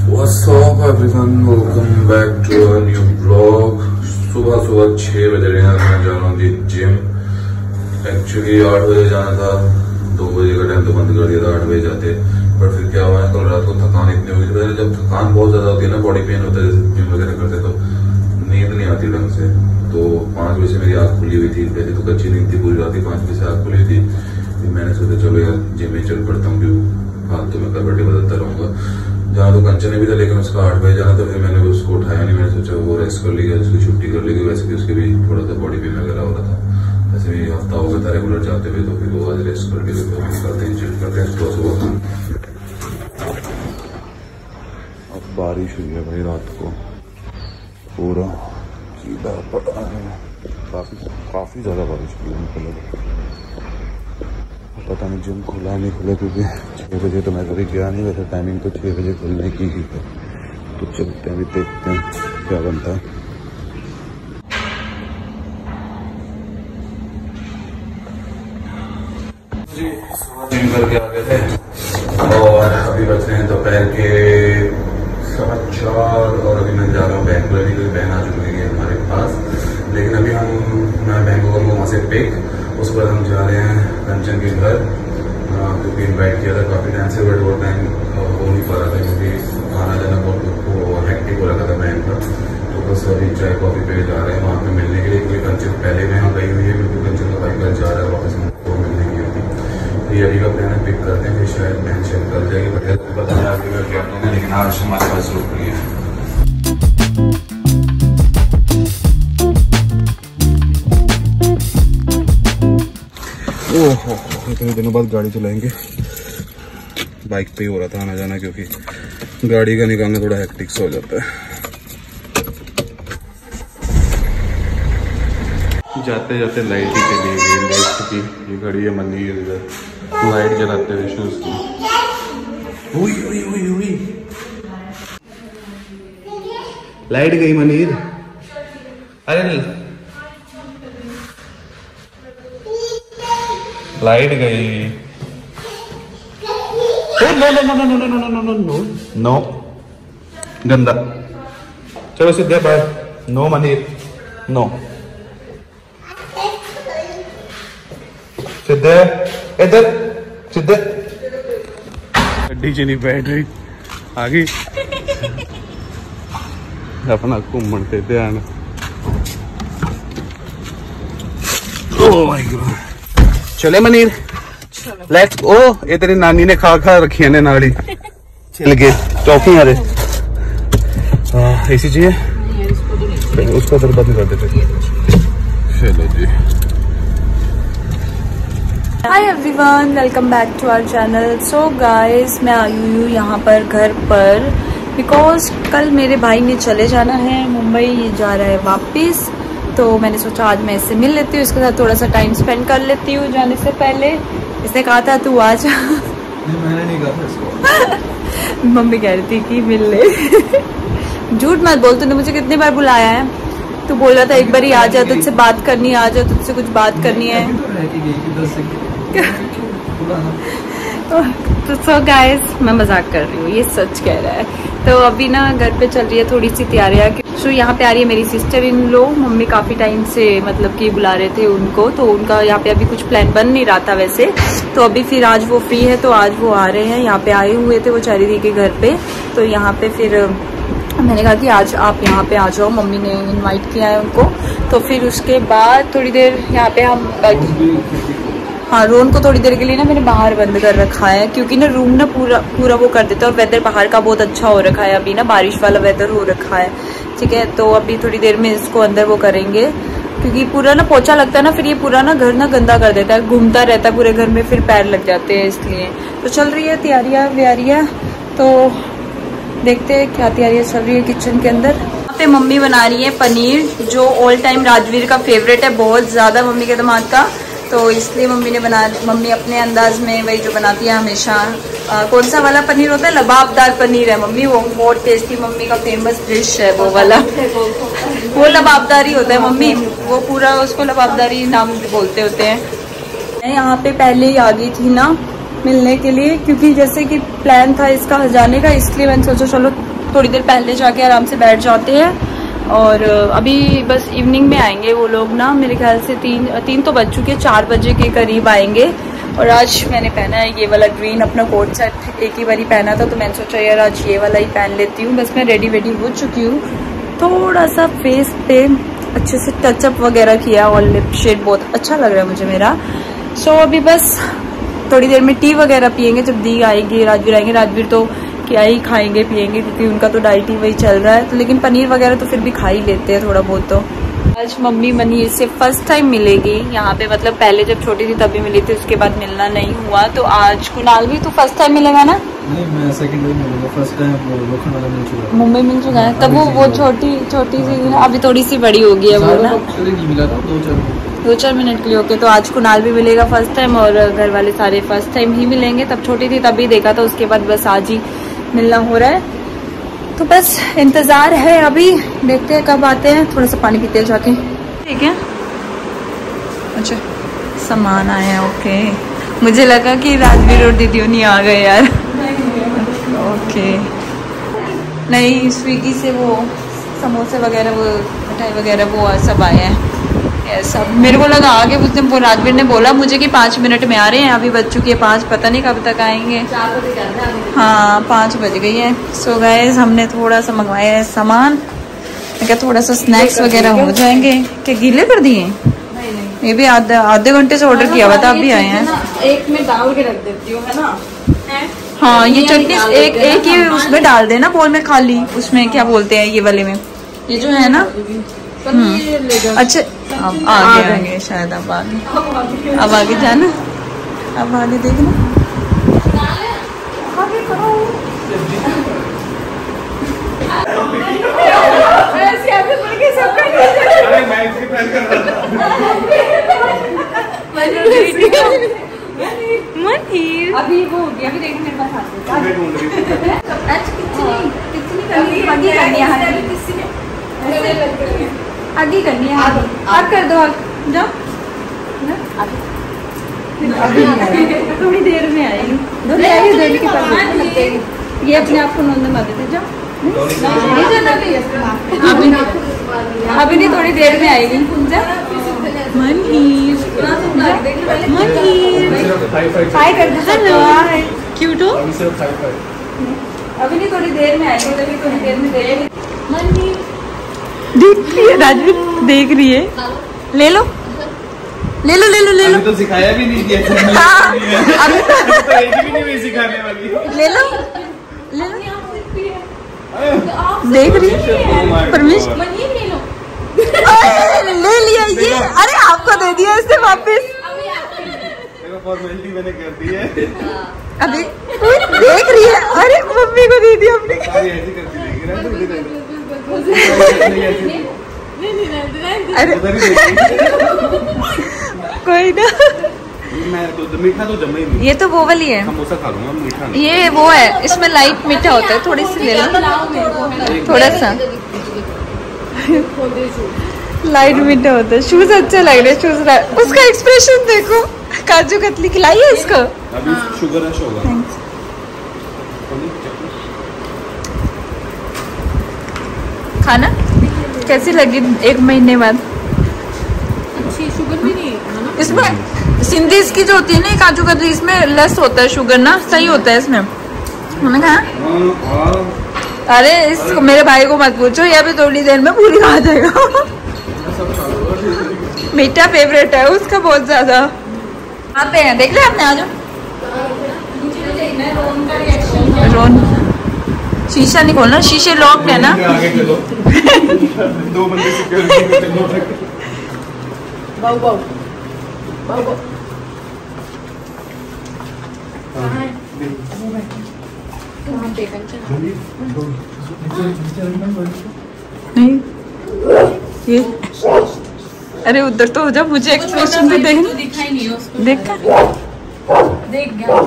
What's up everyone, welcome back to a new vlog। सुबह 6 बजे रहे हैं, मैं जा रहा हूँ जिम। एक्चुअली 8 बजे जाना था, 2 बजे का टाइम तो बंद कर दिया था, 8 बजे जाते। पर फिर क्या हुआ है, कल रात को थकान इतनी हो गई थी। जब थकान बहुत ज्यादा होती है ना, बॉडी पेन होता है, जिम वगैरह करते तो नींद नहीं आती ढंग से। तो 5 बजे से मेरी आँख खुली हुई थी, पहले तो कच्ची नींद थी, पूरी रात 5 बजे से आँख खुली हुई थी। फिर मैंने सोचा चलो यार जिम में चल पड़ता हूँ, क्यों फालतू में करवटे बदलता रहूंगा। जहाँ तो कंचन भी था, लेकिन उसका 8 बजे जाना था। फिर मैंने उसको उठाया नहीं, मैंने सोचा वो रेस्ट कर लेगा, उसकी छुट्टी कर लेगी। वैसे भी उसके भी थोड़ा सा बॉडी पेन वगैरह हो रहा था, वैसे भी हफ्ता हो गया था रेगुलर जाते हुए। तो फिर वो आज रेस्ट कर लेगा, तो निकलते हैं चिल करते हैं सुबह। अब बारिश हुई है भाई, रात को पूरा सीधा पड़ा है, काफी ज्यादा बारिश हुई है। पता नहीं जिम खुला नहीं खुला, क्योंकि 6 बजे तो मैं कभी गया नहीं। वैसे टाइमिंग तो 6 बजे खुलने की ही है। तो चलते हैं, अभी देखते हैं क्या बनता है। जी जिम करके आ गए थे और अभी बच रहे हैं दोपहर के 4:15 और अभी मैं जा रहा हूँ बैंगलोर। क्योंकि बहन आ चुकी है हमारे पास, लेकिन अभी मैं बैंगलोर को वहाँ से पिक, उसके बाद हम जा रहे हैं कंचन के घर, क्योंकि इन्वाइट किया था काफ़ी टाइम से। बट वो टाइम हो नहीं पा रहा था, क्योंकि आना जाना बहुत हेक्टिक हो रखा था बहन का। तो बस अभी चाय कॉफी पे जा रहे हैं वहाँ पे मिलने के लिए, क्योंकि कंचन पहले में यहाँ गई हुई है, क्योंकि कंचन का भाई घर जा रहा है वापस हमको मिलने की होती। ये अभी का प्लान है, पिक करते हैं, फिर शायद बहन शेयर कर जाएगी। पता नहीं आगे का क्या प्लान है, लेकिन आज हमारे पास रुक रही है। ओहो, इतने दिनों बाद गाड़ी चलाएंगे। बाइक पे ही हो रहा था आना जाना, क्योंकि गाड़ी का निकालना थोड़ा हेक्टिक सा हो जाता है। जाते जाते लाइट ही चली गई, लेफ्ट की ये घड़ी है मंदिर इधर, लाइट जलाते हुए शूज की। हुई लाइट गई मनीर, अरे लाइट गई। नो गंदा, चलो सीधे बाहर। नो मनीर, नो सीधे, इधर सीधे। गड्डी च नहीं बैठ रही, आ गई अपना घूमन से ध्यान। ओह माय गॉड, चले मनीर, लेट्स ओ। ये तेरी नानी ने खा रखी ने नाड़ी छिल के टॉफी वाले। ऐसी चाहिए उसको उधर बंद कर देते। चलो जी, hi everyone, welcome back to our channel. So guys, मैं आई हूँ यहाँ पर घर पर, बिकॉज कल मेरे भाई ने चले जाना है मुंबई, ये जा रहा है वापस। तो मैंने सोचा आज मैं इससे मिल लेती हूँ, इसके साथ थोड़ा सा टाइम स्पेंड कर लेती हूँ जाने से पहले। इसने कहा था तू आ जा। मैंने नहीं कहा इसको। मम्मी कह रही थी कि मिल ले। झूठ मत बोल, तूने मुझे कितनी बार बुलाया है। तू बोल रहा था एक बार ही आ जा, तुझसे बात करनी है, आ जा तुझसे कुछ बात करनी है। तो सो गाइस, मैं मजाक कर रही हूँ, ये सच कह रहा है। तो अभी ना घर पे चल रही है थोड़ी सी तैयारियाँ। सो यहाँ पे आ रही है मेरी सिस्टर इन लो। मम्मी काफ़ी टाइम से मतलब कि बुला रहे थे उनको, तो उनका यहाँ पे अभी कुछ प्लान बन नहीं रहा था वैसे। तो अभी फिर आज वो फ्री है, तो आज वो आ रहे हैं। यहाँ पे आए हुए थे वो चारिदी के घर पे, तो यहाँ पे फिर मैंने कहा कि आज आप यहाँ पे आ जाओ, मम्मी ने इनवाइट किया है उनको। तो फिर उसके बाद थोड़ी देर यहाँ पे हम हाँ, रोन को थोड़ी देर के लिए ना मैंने बाहर बंद कर रखा है, क्योंकि ना रूम ना पूरा वो कर देता है। और वेदर बाहर का बहुत अच्छा हो रखा है, अभी ना बारिश वाला वेदर हो रखा है, ठीक है। तो अभी थोड़ी देर में इसको अंदर वो करेंगे, क्योंकि पूरा ना पोछा लगता है ना, फिर ये पूरा ना घर ना गंदा कर देता है, घूमता रहता है पूरे घर में, फिर पैर लग जाते हैं, इसलिए। तो चल रही है तैयारियाँ व्यारियाँ, तो देखते हैं क्या तैयारियाँ चल रही है किचन के अंदर। यहाँ पे मम्मी बना रही है पनीर, जो ऑल टाइम राजवीर का फेवरेट है बहुत ज़्यादा, मम्मी के दिमाग का। तो इसलिए मम्मी अपने अंदाज में वही जो बनाती है हमेशा। कौन सा वाला पनीर होता है, लबाबदार पनीर है मम्मी, वो बहुत टेस्टी, मम्मी का फेमस डिश है वो वाला। वो लबाबदारी होता है मम्मी, वो पूरा उसको लबाबदारी नाम बोलते होते हैं। मैं यहाँ पे पहले ही आ गई थी ना मिलने के लिए, क्योंकि जैसे कि प्लान था इसका जाने का, इसलिए मैंने सोचा चलो थोड़ी देर पहले जाके आराम से बैठ जाते हैं। और अभी बस इवनिंग में आएंगे वो लोग ना, मेरे ख्याल से 3 तो बज चुके, 4 बजे के करीब आएंगे। और आज मैंने पहना है ये वाला ग्रीन अपना कोट सेट, एक ही बारी पहना था तो मैंने सोचा यार आज ये वाला ही पहन लेती हूँ। बस मैं रेडी हो चुकी हूँ, थोड़ा सा फेस पे अच्छे से टचअप वगैरह किया और लिप शेड बहुत अच्छा लग रहा है मुझे मेरा। सो अभी बस थोड़ी देर में टी वगैरह पियेंगे, जब दी आएगी राजवीर आएंगे। राजवीर तो क्या ही खाएंगे पियेंगे क्योंकि उनका तो डाइट ही वही चल रहा है, तो लेकिन पनीर वगैरह तो फिर भी खा ही लेते हैं थोड़ा बहुत। तो आज मम्मी मनीर से फर्स्ट टाइम मिलेगी यहाँ पे, मतलब पहले जब छोटी थी तभी मिली थी, उसके बाद मिलना नहीं हुआ। तो आज कुणाल भी तो फर्स्ट टाइम मिलेगा ना? नहीं, मैं सेकंड टाइम मिलूंगा, फर्स्ट टाइम वो मिल चुका है, मुंबई मिल चुका है। तब वो छोटी सी थी ना, अभी थोड़ी सी बड़ी हो गई है वो ना, नहीं मिला था 2-4 मिनट के लिए। ओके, तो आज कुणाल भी मिलेगा फर्स्ट टाइम और घर वाले सारे फर्स्ट टाइम ही मिलेंगे। तब छोटी थी तभी देखा था, उसके बाद बस आज ही मिलना हो रहा है। तो बस इंतजार है, अभी देखते हैं कब आते हैं। थोड़ा सा पानी पीते हैं जाके, ठीक है? अच्छा सामान आया, ओके। मुझे लगा कि राजवीर और दीदियों नहीं आ गए यार। ओके, नहीं स्विगी से वो समोसे वगैरह, वो मिठाई वगैरह वो सब आया है सब। मेरे को लगा आगे उसने वो राजवीर ने बोला मुझे कि 5 मिनट में आ रहे हैं, अभी बज चुकी है 5, पता नहीं कब तक आएंगे। हाँ 5 बज गई है। सो गाइस हमने थोड़ा सा मंगवाया है सामान, क्या थोड़ा सा स्नैक्स वगैरह हो जाएंगे। क्या गीले कर दिए? ये भी आधे घंटे से ऑर्डर किया हुआ था, अभी आए हैं। एक में डाल के रख देती हूँ, है ना? हाँ ये चटनी एक ही उसमें डाल देना, बोल में खाली, उसमें क्या बोलते हैं ये वाले में, ये जो है ना। अच्छा अब आगे शायद, अब आगे जाना, अब आगे देखना। अभी वो हो गया, अभी देखो मेरे पास आगे करनी है, आगे कर दो, जाओ थोड़ी देर में आएगी, देर के पास ये अपने आप को नोंद मार देते। जाओ अभी नहीं, थोड़ी देर में आएगी। हाय कर दो, हेलो क्यूट हो। अभी नहीं, थोड़ी देर में आएगी, अभी थोड़ी देर में देख रही है राजवीर, देख रही है। ले लो ले लो ले लो ले लो, तो सिखाया भी नहीं दिया। अभी तो एक भी नहीं सिखाने वाली। ले लो ले लो, देख रही है परमेश, ले लिया ये। अरे आपको दे दिया इसने वापस, फॉर्मेलिटी मैंने कर दी है। अभी देख रही है। अरे मम्मी को दे दिया अपने। अरे कोई ना, मीठा तो जमा ही नहीं। ये तो वो वाली है, समोसा खा लूंगा, मीठा नहीं। ये वो है, इसमें लाइट मीठा होता है, थोड़ी सी ले लो, थोड़ा सा लाइट मीठा होता है। शूज अच्छे लग रहे, शूज उसका एक्सप्रेशन देखो, काजू कतली खिलाई है इसको। अभी शुगर रश होगा। खाना कैसी लगी 1 महीने बाद? अच्छी, शुगर भी नहीं है ना इसमें। सिंधीज की जो होती है ना काजू कतली, इसमें लेस होता है शुगर ना, सही होता है इसमें। मैंने कहा अरे इसको मेरे भाई को मत पूछो, ये भी थोड़ी देर में पूरी खा जाएगा। मीठा फेवरेट है उसका बहुत ज्यादा। आते हैं, देख ले आपने, आ जाओ। रोन शीशा नहीं खोलना, शीशे लॉक्ड है ना। आगे चलो। 2 बंदे सिक्योरिटी में चलो। बाऊ बाऊ बाऊ बाऊ। नहीं ये, अरे उधर तो हो जा, मुझे एक्सप्रेशन भी देख, दिखाई नहीं है उसको। देख देख गया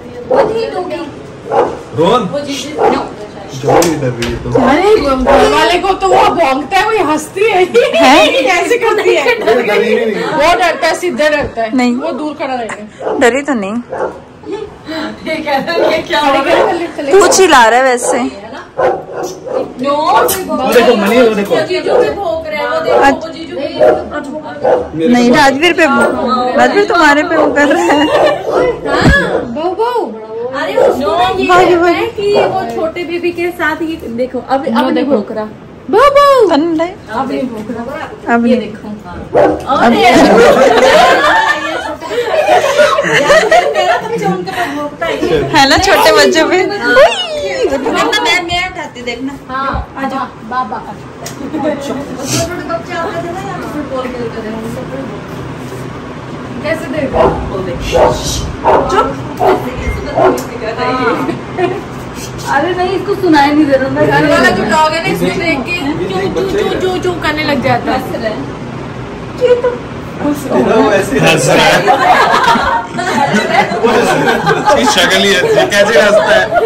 रोहन वो चीज़ इधर भी है तो। अरे घर वाले को तो वो भौंकता है, वो हंसती है, ऐसे करती है। वो डरता है, सीधा डरता है, नहीं। वो दूर खड़ा रहेगा। डरी तो नहीं, ये क्या हो रहा है? पूछ ही ला रहा है वैसे। वो देखो मनी, वो देखो नहीं राजवीर पे, राजवीर तुम्हारे पे वो कर रहा है। अरे उसको ये है कि वो छोटे बेबी के साथ ये देखो अब नहीं भोंक रहा। अब नहीं भोंक रहा, अब ये देखो। है ना छोटे बच्चे पे। मैं उठाती देखना। हाँ आजा बाबा। बच्चे आते थे ना यहाँ फुटबॉल खेलते थे, कैसे देखो चुप। अरे नहीं इसको सुनाई नहीं दे रहा ना, घर वाला जो डॉग है ना इसमें देख के चू चू करने लग जाता है। शक्ल ही कैसे हंसता है।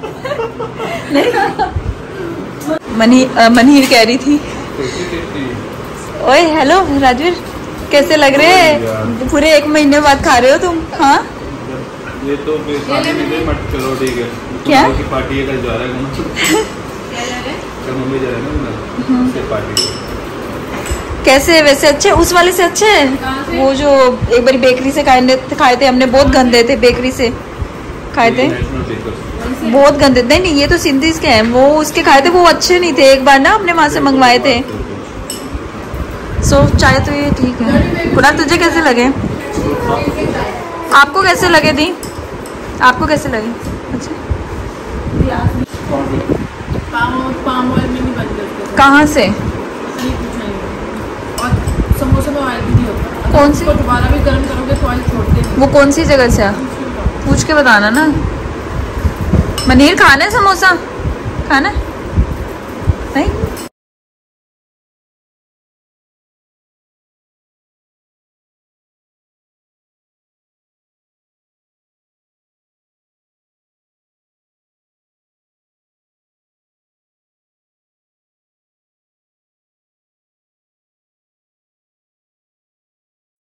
मनहीर कह रही थी, ओए हेलो राजवीर कैसे लग रहे हैं? पूरे 1 महीने बाद खा रहे हो तुम? हाँ ये तो मत चलो ठीक है। क्या की पार्टी है कल जा रहा है, कल मम्मी जा रहा है ना से पार्टी। कैसे वैसे अच्छे, उस वाले से अच्छे हैं वो जो एक बार बेकरी से खाए थे हमने, बहुत गंदे थे, बेकरी से खाए थे बहुत गंदे। नहीं ये तो सिंधीज के हैं, वो उसके खाए थे वो अच्छे नहीं थे, एक बार ना हमने वहां से मंगवाए थे। सो चाहे तो ये ठीक है। कुणाल तुझे कैसे लगे? आपको कैसे लगे दी? आपको कैसे लगे? अच्छा कहाँ से? समोसे में ऑयल भी नहीं होता। कौन सी? दोबारा भी गर्म करोगे तो ऑयल छोड़ते हैं। वो कौन सी जगह से? पूछ के बताना ना। मनहीर खाना है समोसा? खाना है? नहीं